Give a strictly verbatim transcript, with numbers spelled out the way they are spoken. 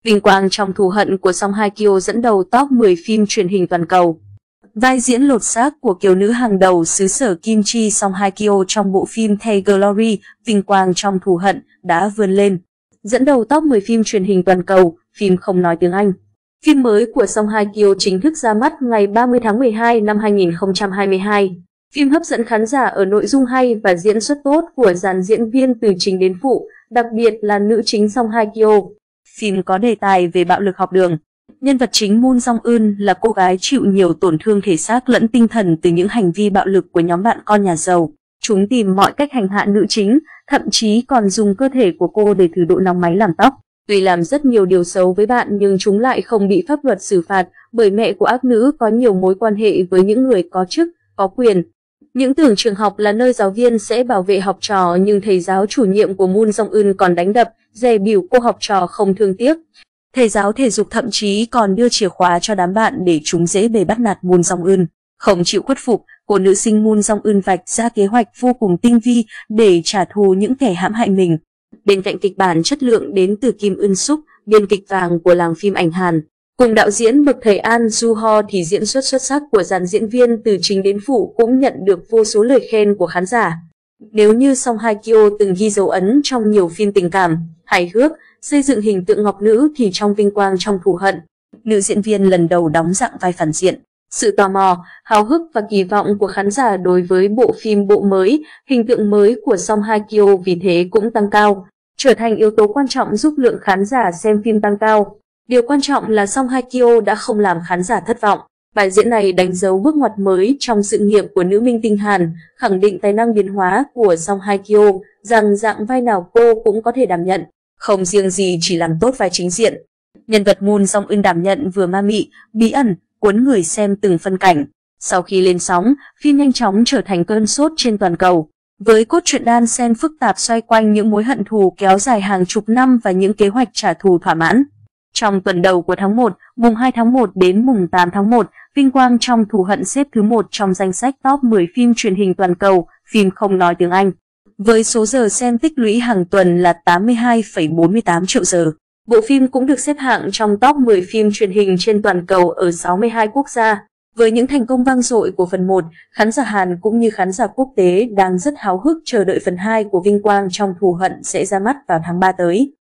Vinh quang trong thù hận của Song Hye Kyo dẫn đầu top mười phim truyền hình toàn cầu. Vai diễn lột xác của kiều nữ hàng đầu xứ sở Kim Chi Song Hye Kyo trong bộ phim The Glory, Vinh quang trong thù hận đã vươn lên, dẫn đầu top mười phim truyền hình toàn cầu, phim không nói tiếng Anh. Phim mới của Song Hye Kyo chính thức ra mắt ngày ba mươi tháng mười hai năm hai nghìn không trăm hai mươi hai. Phim hấp dẫn khán giả ở nội dung hay và diễn xuất tốt của dàn diễn viên từ chính đến phụ, đặc biệt là nữ chính Song Hye Kyo. Phim có đề tài về bạo lực học đường. Nhân vật chính Moon Jong Eun là cô gái chịu nhiều tổn thương thể xác lẫn tinh thần từ những hành vi bạo lực của nhóm bạn con nhà giàu. Chúng tìm mọi cách hành hạ nữ chính, thậm chí còn dùng cơ thể của cô để thử độ nóng máy làm tóc. Tuy làm rất nhiều điều xấu với bạn nhưng chúng lại không bị pháp luật xử phạt bởi mẹ của ác nữ có nhiều mối quan hệ với những người có chức, có quyền. Những tưởng trường học là nơi giáo viên sẽ bảo vệ học trò nhưng thầy giáo chủ nhiệm của Moon Jong Eun còn đánh đập, dè bỉu cô học trò không thương tiếc. Thầy giáo thể dục thậm chí còn đưa chìa khóa cho đám bạn để chúng dễ bề bắt nạt Moon Jong Eun. Không chịu khuất phục, cô nữ sinh Moon Jong Eun vạch ra kế hoạch vô cùng tinh vi để trả thù những kẻ hãm hại mình. Bên cạnh kịch bản chất lượng đến từ Kim Eun Suk, biên kịch vàng của làng phim ảnh Hàn, cùng đạo diễn bậc thầy An Ju Ho thì diễn xuất xuất sắc của dàn diễn viên từ chính đến phụ cũng nhận được vô số lời khen của khán giả. Nếu như Song Hye Kyo từng ghi dấu ấn trong nhiều phim tình cảm, hài hước, xây dựng hình tượng ngọc nữ thì trong Vinh quang trong thù hận, nữ diễn viên lần đầu đóng dạng vai phản diện. Sự tò mò, háo hức và kỳ vọng của khán giả đối với bộ phim bộ mới, hình tượng mới của Song Hye Kyo vì thế cũng tăng cao, trở thành yếu tố quan trọng giúp lượng khán giả xem phim tăng cao. Điều quan trọng là Song Hye Kyo đã không làm khán giả thất vọng. Vai diễn này đánh dấu bước ngoặt mới trong sự nghiệp của nữ minh tinh Hàn, khẳng định tài năng biến hóa của Song Hye Kyo, rằng dạng vai nào cô cũng có thể đảm nhận, không riêng gì chỉ làm tốt vai chính diện. Nhân vật Moon Jong Eun đảm nhận vừa ma mị, bí ẩn, cuốn người xem từng phân cảnh. Sau khi lên sóng, phim nhanh chóng trở thành cơn sốt trên toàn cầu, với cốt truyện đan xen phức tạp xoay quanh những mối hận thù kéo dài hàng chục năm và những kế hoạch trả thù thỏa mãn. Trong tuần đầu của tháng một, mùng hai tháng một đến mùng tám tháng một, Vinh quang trong thù hận xếp thứ một trong danh sách top mười phim truyền hình toàn cầu, phim không nói tiếng Anh. Với số giờ xem tích lũy hàng tuần là tám mươi hai phẩy bốn mươi tám triệu giờ. Bộ phim cũng được xếp hạng trong top mười phim truyền hình trên toàn cầu ở sáu mươi hai quốc gia. Với những thành công vang dội của phần một, khán giả Hàn cũng như khán giả quốc tế đang rất háo hức chờ đợi phần hai của Vinh quang trong thù hận sẽ ra mắt vào tháng ba tới.